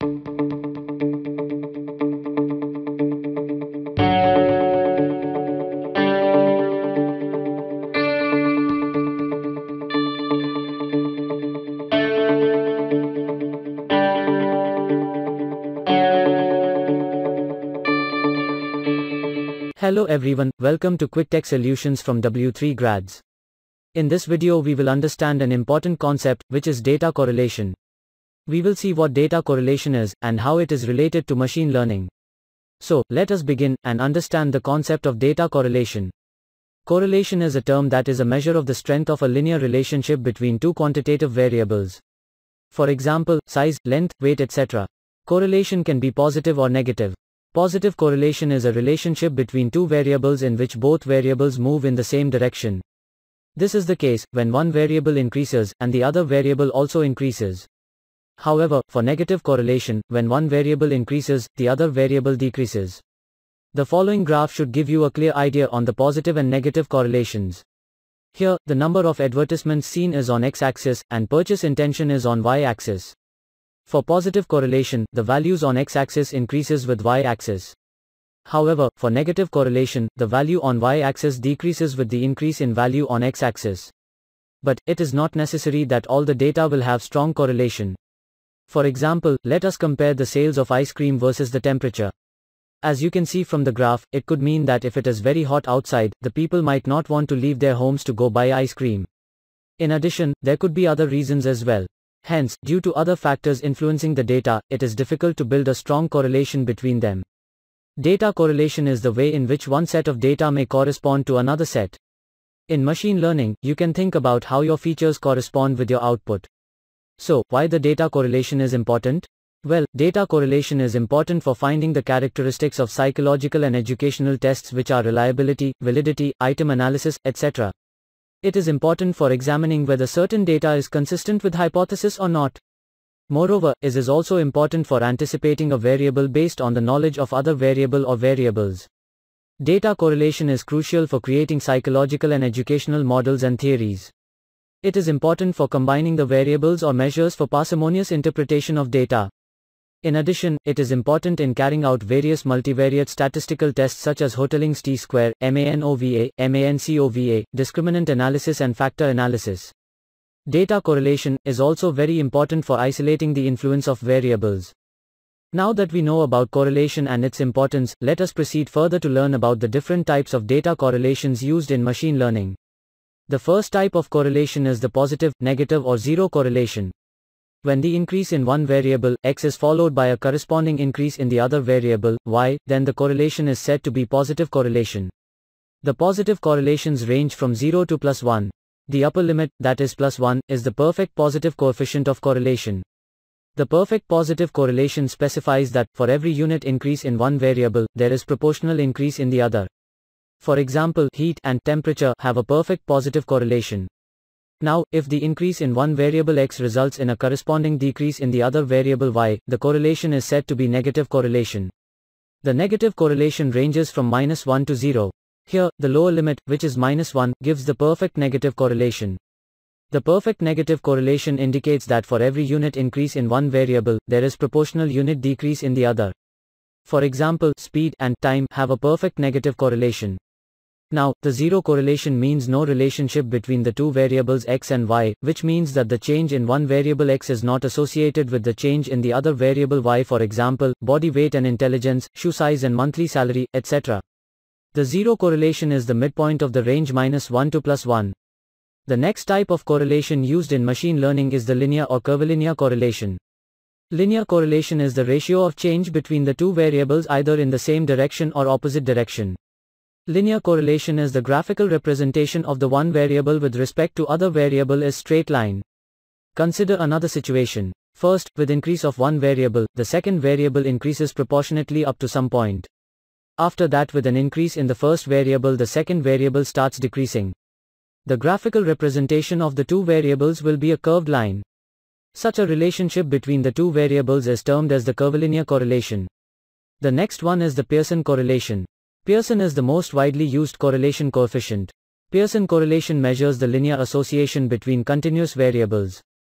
Hello everyone, welcome to Quick Tech Solutions from W3 Grads. In this video we will understand an important concept, which is data correlation. We will see what data correlation is, and how it is related to machine learning. So, let us begin, and understand the concept of data correlation. Correlation is a term that is a measure of the strength of a linear relationship between two quantitative variables. For example, size, length, weight, etc. Correlation can be positive or negative. Positive correlation is a relationship between two variables in which both variables move in the same direction. This is the case when one variable increases and the other variable also increases. However, for negative correlation, when one variable increases, the other variable decreases. The following graph should give you a clear idea on the positive and negative correlations. Here, the number of advertisements seen is on x-axis, and purchase intention is on y-axis. For positive correlation, the values on x-axis increases with y-axis. However, for negative correlation, the value on y-axis decreases with the increase in value on x-axis. But, it is not necessary that all the data will have strong correlation. For example, let us compare the sales of ice cream versus the temperature. As you can see from the graph, it could mean that if it is very hot outside, the people might not want to leave their homes to go buy ice cream. In addition, there could be other reasons as well. Hence, due to other factors influencing the data, it is difficult to build a strong correlation between them. Data correlation is the way in which one set of data may correspond to another set. In machine learning, you can think about how your features correspond with your output. So, why the data correlation is important? Well, data correlation is important for finding the characteristics of psychological and educational tests, which are reliability, validity, item analysis, etc. It is important for examining whether certain data is consistent with hypothesis or not. Moreover, it is also important for anticipating a variable based on the knowledge of other variable or variables. Data correlation is crucial for creating psychological and educational models and theories. It is important for combining the variables or measures for parsimonious interpretation of data. In addition, it is important in carrying out various multivariate statistical tests such as Hoteling's t-square, MANOVA, MANCOVA, discriminant analysis and factor analysis. Data correlation is also very important for isolating the influence of variables. Now that we know about correlation and its importance, let us proceed further to learn about the different types of data correlations used in machine learning. The first type of correlation is the positive, negative or zero correlation. When the increase in one variable, x, is followed by a corresponding increase in the other variable, y, then the correlation is said to be positive correlation. The positive correlations range from 0 to +1. The upper limit, that is +1, is the perfect positive coefficient of correlation. The perfect positive correlation specifies that, for every unit increase in one variable, there is proportional increase in the other. For example, heat and temperature have a perfect positive correlation. Now, if the increase in one variable x results in a corresponding decrease in the other variable y, the correlation is said to be negative correlation. The negative correlation ranges from -1 to 0. Here, the lower limit, which is -1, gives the perfect negative correlation. The perfect negative correlation indicates that for every unit increase in one variable, there is proportional unit decrease in the other. For example, speed and time have a perfect negative correlation. Now, the zero correlation means no relationship between the two variables x and y, which means that the change in one variable x is not associated with the change in the other variable y, for example, body weight and intelligence, shoe size and monthly salary, etc. The zero correlation is the midpoint of the range -1 to +1. The next type of correlation used in machine learning is the linear or curvilinear correlation. Linear correlation is the ratio of change between the two variables either in the same direction or opposite direction. Linear correlation is the graphical representation of the one variable with respect to other variable is straight line. Consider another situation. First, with increase of one variable, the second variable increases proportionately up to some point. After that, with an increase in the first variable, the second variable starts decreasing. The graphical representation of the two variables will be a curved line. Such a relationship between the two variables is termed as the curvilinear correlation. The next one is the Pearson correlation. Pearson is the most widely used correlation coefficient. Pearson correlation measures the linear association between continuous variables.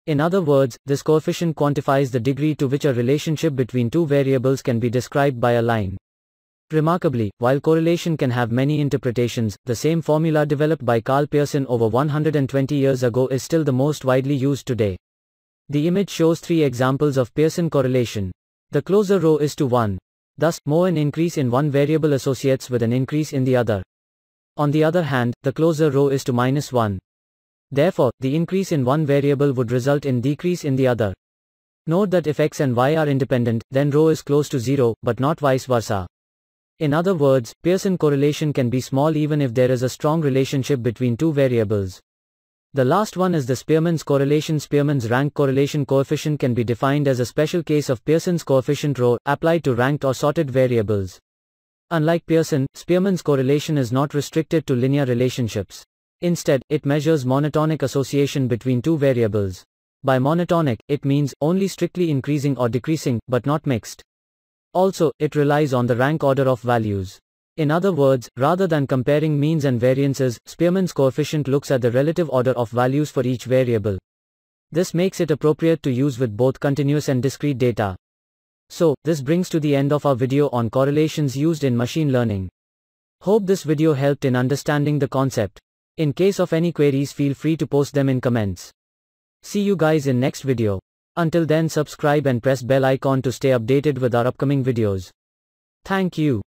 In other words, this coefficient quantifies the degree to which a relationship between two variables can be described by a line. Remarkably, while correlation can have many interpretations, the same formula developed by Pearson over 120 years ago is still the most widely used today. The image shows 3 examples of Pearson correlation. The closer row is to 1. Thus, more an increase in one variable associates with an increase in the other. On the other hand, the closer row is to -1. Therefore, the increase in one variable would result in decrease in the other. Note that if x and y are independent, then rho is close to 0, but not vice versa. In other words, Pearson correlation can be small even if there is a strong relationship between two variables. The last one is the Spearman's correlation. Spearman's rank correlation coefficient can be defined as a special case of Pearson's coefficient rho, applied to ranked or sorted variables. Unlike Pearson, Spearman's correlation is not restricted to linear relationships. Instead, it measures monotonic association between two variables. By monotonic, it means only strictly increasing or decreasing, but not mixed. Also, it relies on the rank order of values. In other words, rather than comparing means and variances, Spearman's coefficient looks at the relative order of values for each variable. This makes it appropriate to use with both continuous and discrete data. So, this brings to the end of our video on correlations used in machine learning. Hope this video helped in understanding the concept. In case of any queries, feel free to post them in comments. See you guys in next video. Until then, subscribe and press bell icon to stay updated with our upcoming videos. Thank you.